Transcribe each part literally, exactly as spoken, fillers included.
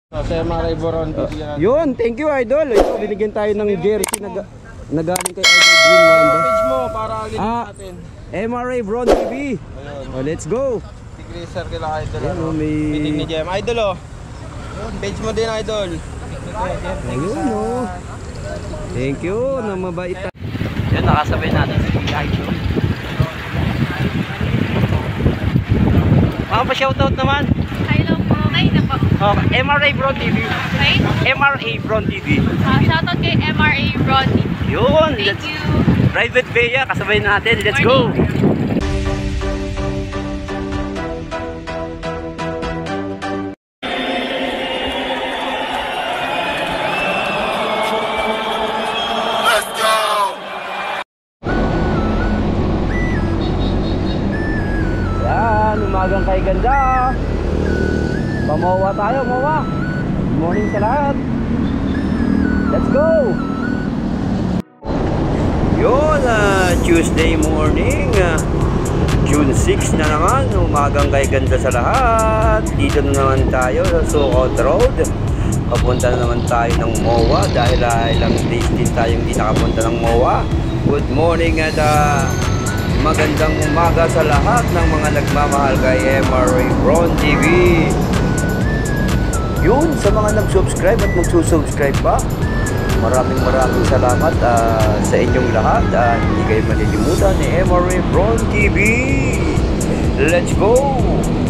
Sa Maray Boron. Uh, yun, thank you idol. Ito, binigyan tayo ng jersey na, na galing kay Idol Green Wanda. Page mo para alin ah, natin. M R A Bron T V. Oh, let's go. Tigreaser kila Idol. Ayan, ano? may... Meeting ni Jem. Idol oh. Page mo din Idol. Ayun oh. Thank you na mabait. Yan, nakasabay natin si Idol. Mga pa-shoutout naman. Hello po, kayo na po. Oh, M R A Bron T V. Okay? M R A Bron T V. Uh, shoutout kay M R A Bron T V. Yun. Thank Let's you. ride with Bea. Kasabay natin. Let's go. Umagang kay ganda. Pamawa tayo, mawa. Good morning sa lahat. Let's go. Yun, uh, Tuesday morning, uh, June six na naman. Umagang kay ganda sa lahat. Dito na naman tayo sa Sucot Road. Papunta na naman tayo ng M O A dahil uh, ilang days din tayong hindi nakapunta ng M O A. Good morning at uh, magandang umaga sa lahat ng mga nagmamahal kay M R A Bron T V. Yun, sa mga nag-subscribe at magsusubscribe pa, maraming maraming salamat uh, sa inyong lahat. Uh, hindi kayo malilimutan ni M R A Bron T V. Let's go!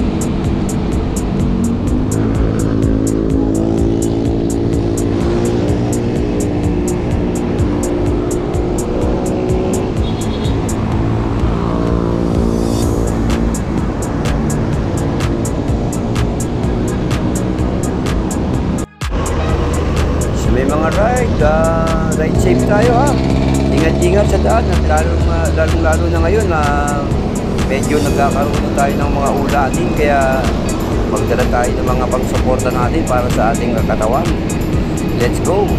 May mga ride, uh, ride safe tayo ha. Ingat-ingat sa daan at lalong, uh, lalong lalo na ngayon na uh, medyo nagkakaroon na tayo ng mga ulanin, kaya magdala tayo ng mga pangsuporta natin para sa ating katawan. Let's go!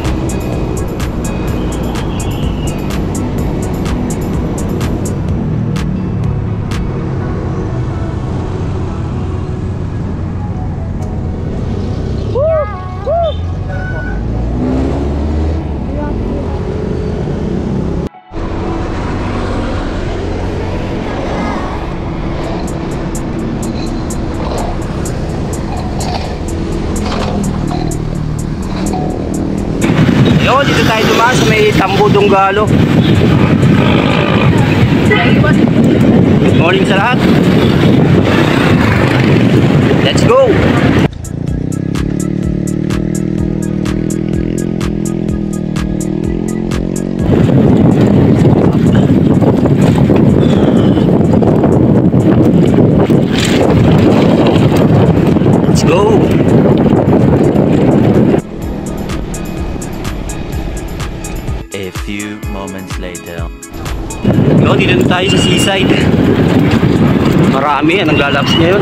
Yo, dito tayo dumaan sa may Tambo Dunggalo. Good morning sa lahat. Let's go. Let's go. A few moments later. Yo, dito na tayo sa seaside. Marami, anong lalaps ngayon.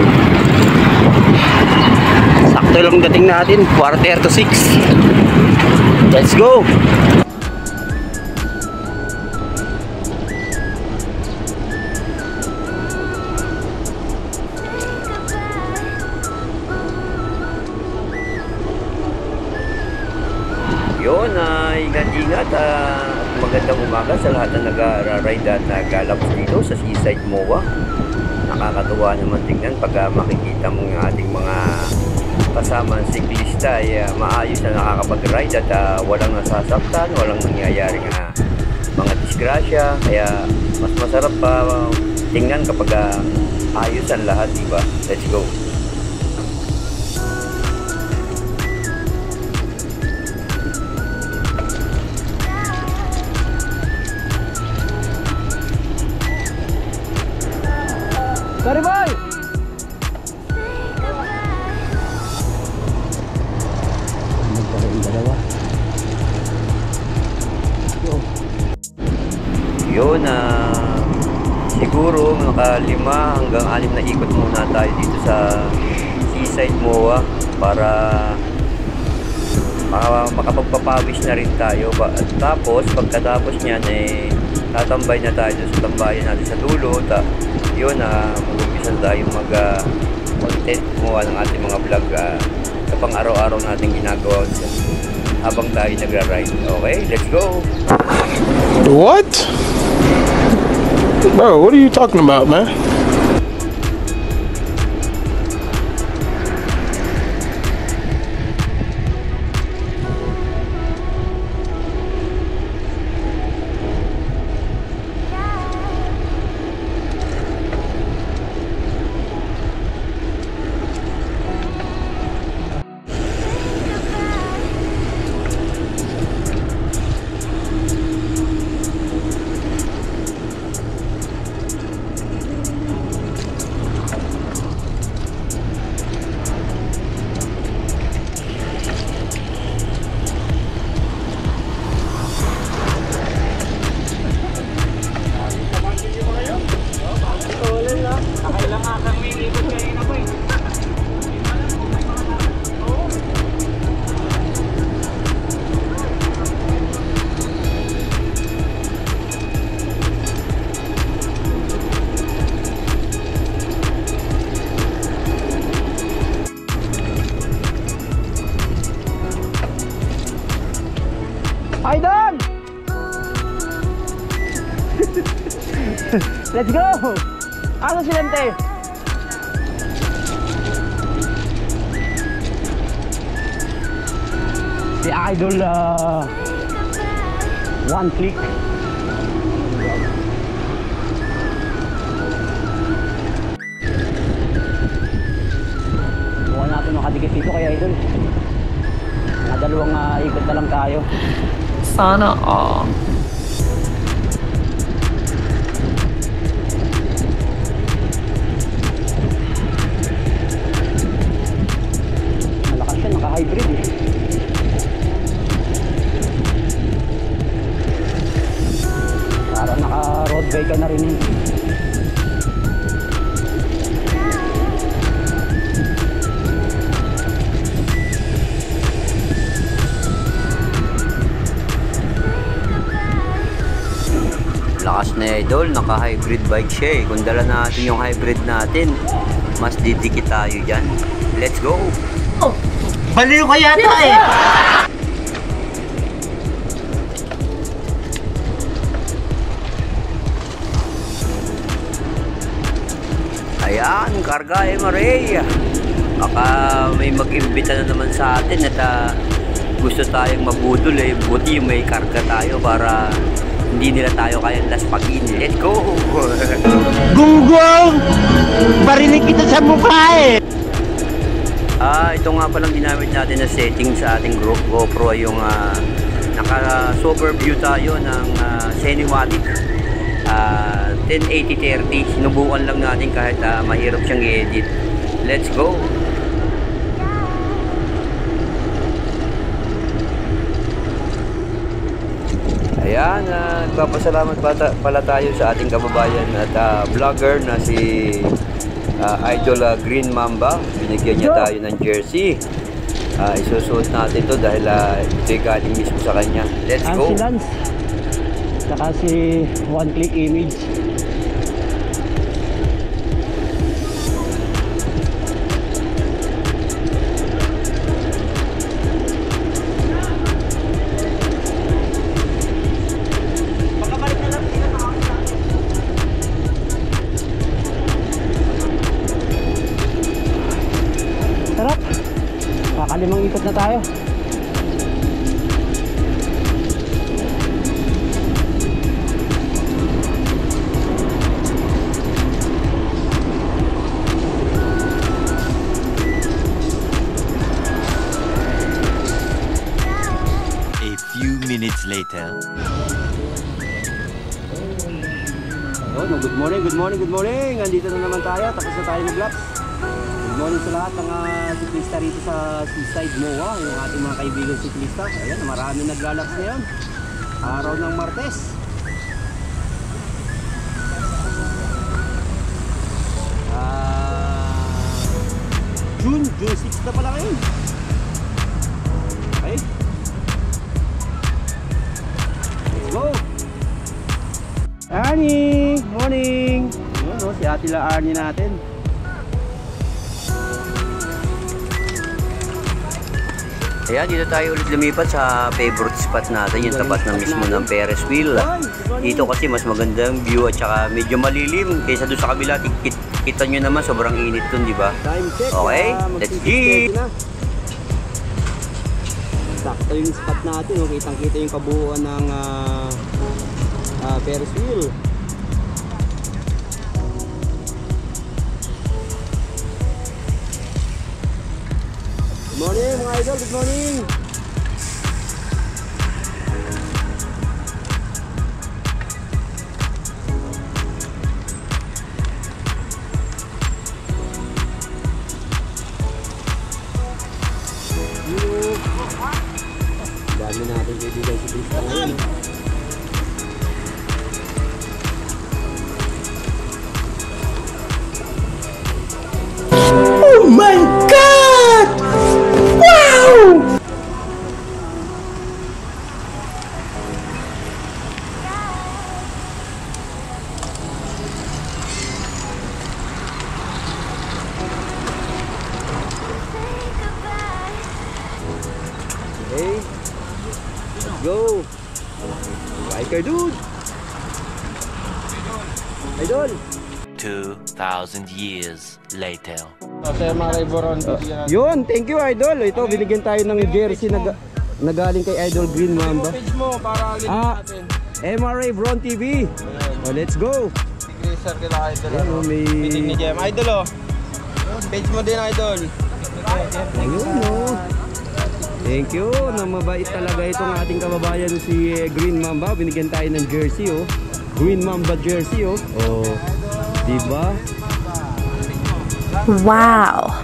Sakto lang dating natin, quarter to six. Let's go! Yun, uh, ingat-ingat uh, at magandang umaga sa lahat na nag-ride at nag-galaps dito sa Seaside M O A. Nakakatuwa naman tingnan pag uh, makikita mo yung ating mga kasamang siklista ay uh, maayos na nakakapag-ride at uh, walang nasasaktan, walang nangyayaring uh, mga disgrasya. Kaya mas masarap pa uh, tingnan kapag uh, ayos ang lahat, diba? Let's go! Sorry boy! Yun, uh, siguro mga lima hanggang anim na ikot muna tayo dito sa Seaside M O A para uh, makapagpapawis na rin tayo. At tapos pagkatapos niyan eh tatambay na tayo sa tambayan natin sa dulo. Ta yun, uh, mag-umpisa tayo mag uh, content gumawa ng ating mga vlog uh, sa pang-araw-araw nating ginagawa habang tayo nagra-ride. Okay, let's go! What? Bro, what are you talking about, man? Idol! Let's go! Ano si Lente? Si Idol uh, one click. Bukan natin makadikit dito kaya Idol. Mga dalawang uh, ikot na lang tayo. Sana all. Malakas siya, naka-hybrid eh. Parang naka-road bike ka na rin eh. Lakas na Idol, naka-hybrid bike siya eh. Kung dala natin yung hybrid natin, mas didikit tayo dyan. Let's go! Oh, baliw ka yata eh! Ayan, karga M R A. Baka may mag-imbita na naman sa atin at uh, gusto tayong mabudol eh. Buti may karga tayo para hindi nila tayo kayang laspagin. Let's go! Gunggong! Barinig kita sa mukha eh! Ah, ito nga palang ginamit natin na setting sa ating group GoPro ay yung uh, naka-sober view tayo ng uh, cinematic uh, ten eighty thirty. Sinubukan lang natin kahit uh, mahirap siyang i-edit. Let's go! Ayan, uh, nagpapasalamat pala tayo sa ating kababayan at uh, vlogger na si uh, Idol uh, Green Mamba. Binigyan niya tayo ng jersey. Uh, isusuot natin ito dahil uh, ito'y galing mismo sa kanya. Let's Ang go! si Lance, saka si One Click Image. Sarap! Kakalimang ikot na tayo. A few minutes later. Yun, good morning, good morning, good morning. Andito na naman tayo, tapos na tayo mag-laps. Good morning sa lahat ng uh, siklista rito sa Seaside M O A, yung ating mga kaibigan siklista. Ayan, marami naglalaps ngayon. Araw ng Martes. Uh, June, June six na pala ngayon. Okay. Let's go! Arnie! Morning! Yun o, si Atila Arnie natin. Ayan, dito tayo ulit lumipat sa favorite spot natin, yung tapat na mismo ng Ferris wheel. Dito kasi mas magandang view at saka medyo malilim kaysa doon sa kabila. Kit kita nyo naman, sobrang init dun, di ba? Okay, let's go! Sakto yung spot natin, oh. Kitang-kita yung kabuuan ng uh, uh, Ferris wheel. Good morning mga idol, good morning! Dami natin kaibigan si Krista ngayon. Oh my God! Wow! Okay, let's go! Biker dude! Idol! Two thousand years later. Sa M R A Boron, bibigyan natin. Yun, thank you Idol. Ito, binigyan tayo ng jersey na, ga- na galing kay Idol Green Mamba. Page mo para alin Ah, natin. M R A Bron T V. Oh, let's go! Gracer kila Idol. Yan, oh, may... Pinig ni Jem. Idol oh. Page mo din Idol. Ayun, oh. Thank you. Na mabait talaga itong ating kababayan si eh, Green Mamba. Binigyan tayo ng jersey, oh. Green Mamba jersey, oh. Oh, diba? Wow.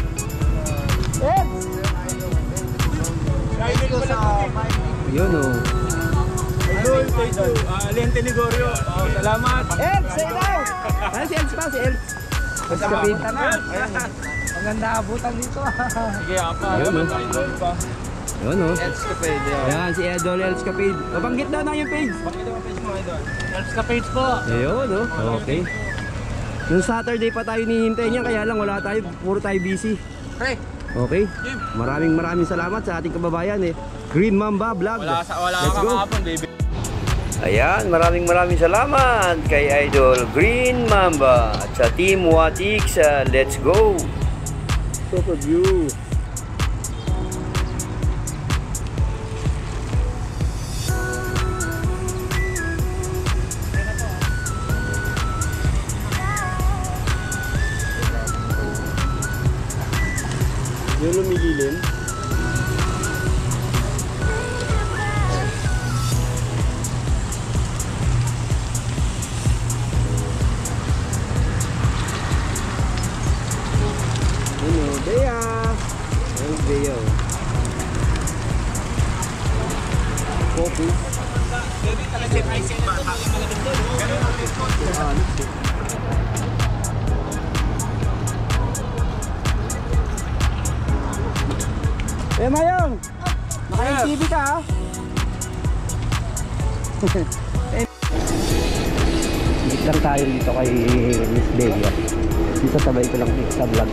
Yun, oh. Idol, Idol. Lente Ligorio. Oh, salamat. Elf, say daw! Ano si Elf pa? Si Elf. Elf Capid. Maganda abutan dito. Sige, apa. Ayun, oh. Idol pa. Yun, oh. Elves ka pwede. Ayan, si Idol Elf Capid. Mabanggit daw na yung page. Bakit mo page mo Idol? Elves ka page po. Ayun, oh. Okay. Nung Saturday pa tayo nihintay niya, kaya lang wala tayo. Puro tayo busy. Pre. Okay. Maraming maraming salamat sa ating kababayan, eh. Green Mamba Vlog. Wala sa wala Let's ka go. kahapon, baby. Ayan, maraming maraming salamat kay Idol Green Mamba at sa Team Watix. Uh, let's go! Super view. Yung lumililim. Ano, Bea? Ano, Bea? Focus. Eh, Mayong! Naka-T V ka, ha? Dito lang tayo dito kay Miss Bea. Dito sabay ko lang sa vlog.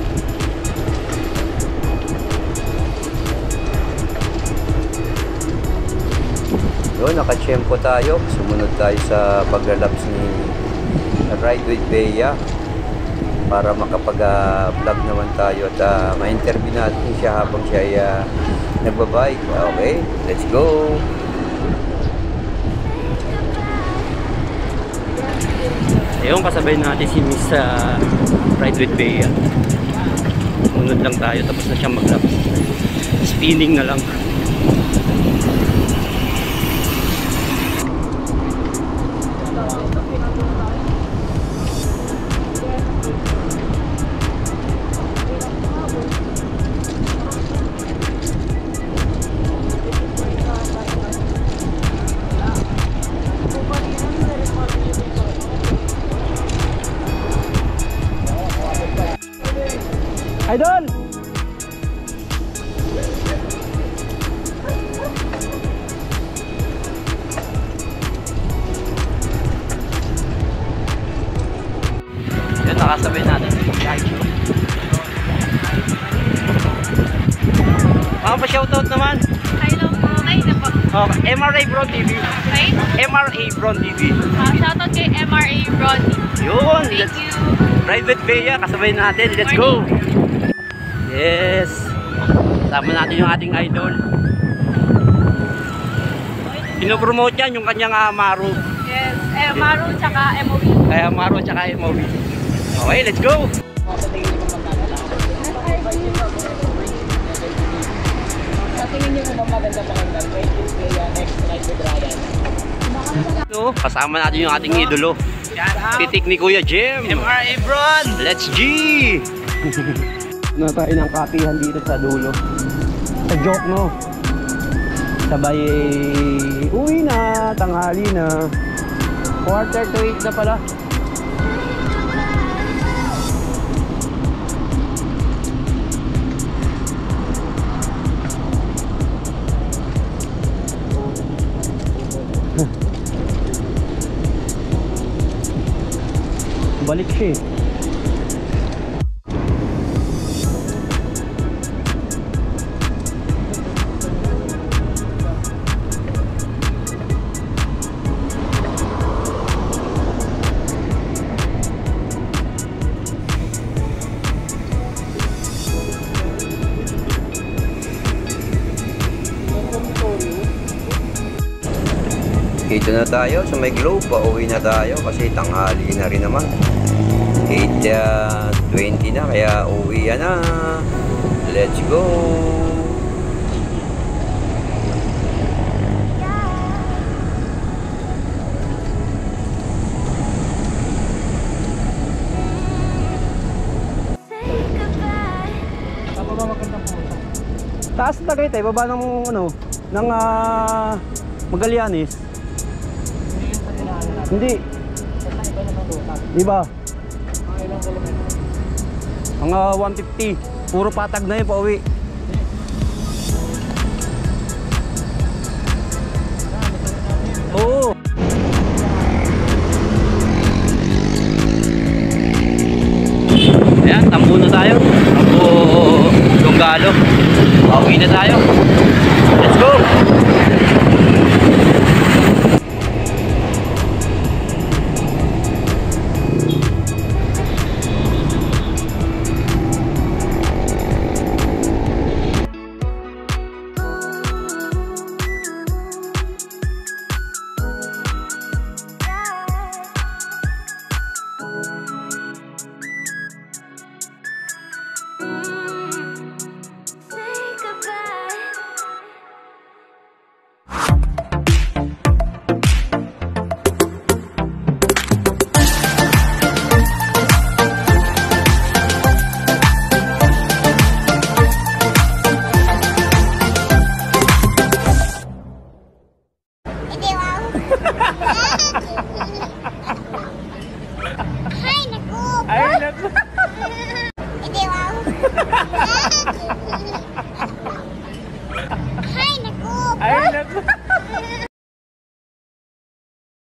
Yun, nakachempo tayo. Sumunod tayo sa paglalabs ni Ride with Bea para makapag-vlog naman tayo at uh, ma-interview natin siya habang siya ay uh, nagbabike. Okay, let's go! Ayun, kasabay natin si Miss uh, Ride with Bea. Sumunod lang tayo, tapos na siyang mag-lap. Spinning na lang. Idol! Oh, pa-shoutout naman. Hello po. Okay na po. Oh, M R A Bron T V. Okay? M R A Bron T V. Uh, shoutout kay M R A Ronnie. Yun. Thank Let's, you. Private Bea, kasabay natin. Let's go. Yes. Tama natin yung ating idol. Pinopromote yan yung kanyang uh, Maru. Yes. Eh, Maru tsaka M O V. Kaya Maru tsaka M O V. Okay, let's go. Sa tingin niyo kung maganda maganda, twenty Bea next ride with Ryan. So, kasama natin yung ating idolo. Titik ni Kuya Jim. M R A Bron! Let's G! Na tayo ng kapihan dito sa dulo. Sa joke, no? Sabay uwi na, tanghali na. Quarter to eight na pala. Balik siya eh. Dito na tayo sa may Globe, pauwi na tayo kasi tanghali na rin naman. eight twenty na kaya uwi na. Let's go. Taas na Tagaytay, baba ng ano, ng uh, Magallanes. Hindi. Di ba? Mga one fifty. Puro patag na yun pa uwi. Oo. Ayan, tambo na tayo. Tambo Donggalo. Pauwi na tayo. Let's go! Ay, naku! Hindi, wow!